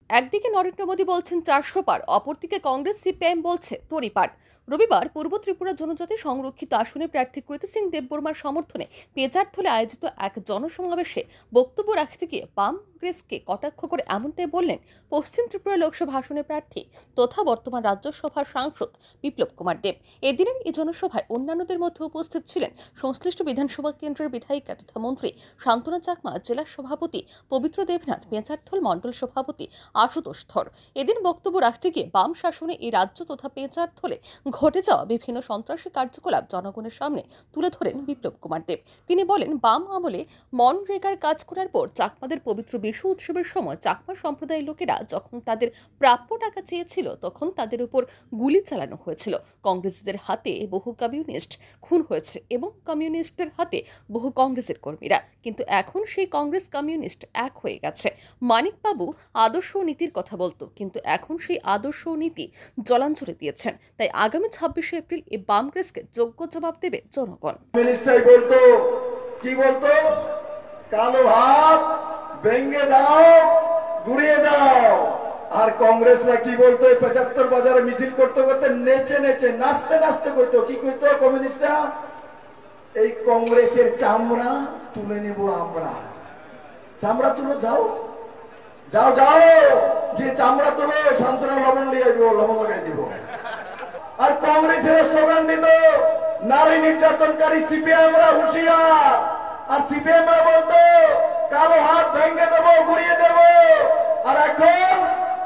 একদিকে নরেন্দ্র মোদী বলছেন 400 পার, অপরদিকে কংগ্রেস সিপিআইএম বলছে তড়িপার। রবিবার পূর্ব ত্রিপুরা জনজাতি সংরক্ষিত আসনে প্রার্থী কৃত সিং দেববর্মার সমর্থনে পেজারথলে আয়োজিত এক জনসমাবেশে বক্তব্য রাখতে গিয়ে বাম কংগ্রেসকে কটাক্ষ করে এমনটাই বললেন পশ্চিম ত্রিপুরা লোকসভা আসনের প্রার্থী তথা বর্তমান রাজ্যসভার সাংসদ বিপ্লব কুমার দেব। এদিনের এই জনসভায় অন্যান্যদের মধ্যে উপস্থিত ছিলেন সংশ্লিষ্ট বিধানসভা কেন্দ্রের বিধায়িকা তথা মন্ত্রী শান্তনা চাকমা, জেলা সভাপতি পবিত্র দেবনাথ, পেঁচারথল মণ্ডল সভাপতি আশুতোষ ধর। এদিন বক্তব্য রাখতে গিয়ে বাম শাসনে এই রাজ্য তথা পেঁচারথলে ঘটে যাওয়া বিভিন্ন সন্ত্রাসী কার্যকলাপ জনগণের সামনে তুলে ধরেন বিপ্লব কুমার দেব। তিনি বলেন, বাম আমলে মনরেগার কাজ করার পর চাকমাদের পবিত্র বিশু উৎসবের সময় চাকমা সম্প্রদায়ের লোকেরা যখন তাদের প্রাপ্য টাকা চেয়েছিল তখন তাদের উপর গুলি চালানো হয়েছিল। কংগ্রেসীদের হাতে বহু কমিউনিস্ট খুন হয়েছে এবং কমিউনিস্টের হাতে বহু কংগ্রেসের কর্মীরা, কিন্তু এখন সেই কংগ্রেস কমিউনিস্ট এক হয়ে গেছে। মানিকবাবু আদর্শ নীতির কথা বলতো, কিন্তু এখন সেই আদর্শ নীতি জলাঞ্জলি দিয়েছেন। তাই আগামী 26শে এপ্রিল এই বাম কংগ্রেসকে যোগ্য জবাব দেবে জনগণ। বলতো কি বলতো, কালো হাত ভেঙে দাও, গুড়িয়ে দাও। আর কংগ্রেসরা কি বলতো, 75 বাজারে মিছিল করতে করতে নেচে নেচে নাচতে নাচতে কইতো, কি কইতো কমিউনিস্টরা, এই কংগ্রেসের চামড়া তুলে নেব আমরা। চামড়া তুলে যাও যাও যাও, যে চামড়া তুলে শান্তনা লবণ নিয়ে আসবো, লবণ লাগাই দিব। আর কংগ্রেসের স্লোগান দিত, নারী নির্যাতনকারী সিপিআইএমরা হুঁশিয়ার। আর সিপিআইএমরা বলতো, কালো হাত ভেঙে দেবো, গুড়িয়ে দেব। আর এখন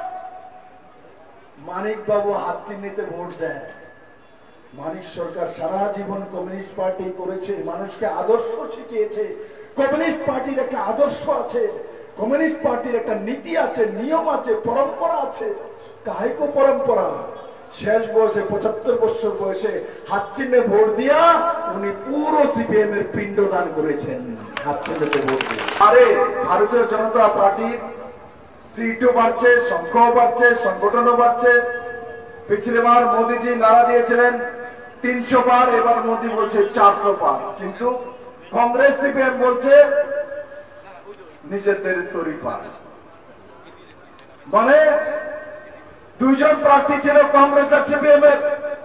মানিক বাবু হাত চিহ্নিতে ভোট দেয়। মানিক সরকার সারা জীবন কমিউনিস্ট পার্টি করেছে, মানুষকে আদর্শ শিখিয়েছে। কমিউনিস্ট পার্টির একটা আদর্শ আছে, কমিউনিস্ট পার্টির একটা নীতি আছে, নিয়ম আছে, পরম্পরা আছে। কাহিক পরম্পরা শেষ বয়সে 75 বছর বয়সে হাত চিহ্নে ভোট দিয়া উনি পুরো সিপিএম এর পিণ্ডদান করেছেন হাত চিহ্নেতে ভোট দিয়ে। আরে ভারতীয় জনতা পার্টির সিটও বাড়ছে, সংখ্যাও বাড়ছে, সংগঠনও বাড়ছে। পিছলে বার মোদীজি নারা দিয়েছিলেন 300 পার, এবার মোদী বলছে 400 পার। কিন্তু কংগ্রেস সিপিএম বলছে নিজেদের তরি পার। মানে দুইজন প্রার্থী ছিল কংগ্রেস আর সিপিএম এর।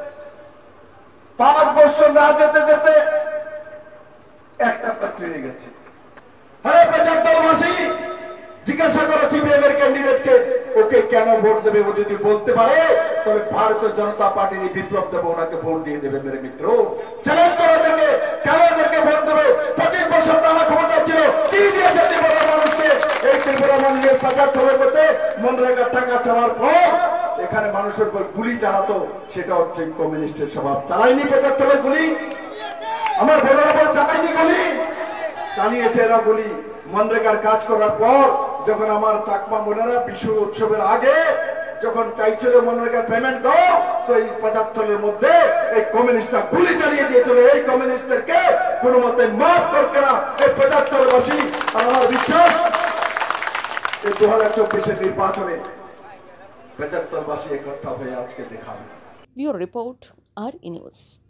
5 বছর না যেতে যেতে একটা প্রার্থী হয়ে গেছে। আরে পেঁচারথলবাসী, জিজ্ঞাসা করো সিপিএম এর ক্যান্ডিডেটকে, ওকে কেন ভোট দেবে। ও যদি বলতে পারে তাহলে ভারতীয় জনতা পার্টির বিপ্লব দেবে, ওনাকে ভোট দিয়ে দেবে। মেরে মিত্র, চ্যালেঞ্জ করো ওদেরকে, কেন ওদেরকে ভোট দেবে। 25 বছর তারা ক্ষমতা ছিল, কি দিয়েছে ত্রিপুরা মানুষকে। এই ত্রিপুরা মানুষের পেঁচারথলের মধ্যে মনরেগার টাকা চাওয়ার পর এখানে মানুষের উপর গুলি চালাতো, সেটা হচ্ছে কমিউনিস্টের স্বভাব। চালাইনি পেঁচারথলের গুলি, আমার বোনের উপর চালাইনি গুলি, চালিয়েছে এরা গুলি। মনরেগার কাজ করার পর যখন আমার চাকমা বোনেরা বিশু উৎসবের আগে যখন চাইছিল মনরেগার পেমেন্ট দাও, তো এই পেঁচারথলের মধ্যে এই কমিউনিস্টরা গুলি চালিয়ে দিয়েছিল। এই কমিউনিস্টদেরকে কোনো মতে মাফ করতে না এই পেঁচারথলবাসী। আমার বিশ্বাস এই 2024 নির্বাচনে পেঁচারথলবাসী একতা হয়ে আজকে দেখাবে। ব্যুরো রিপোর্ট, আর নিউজ।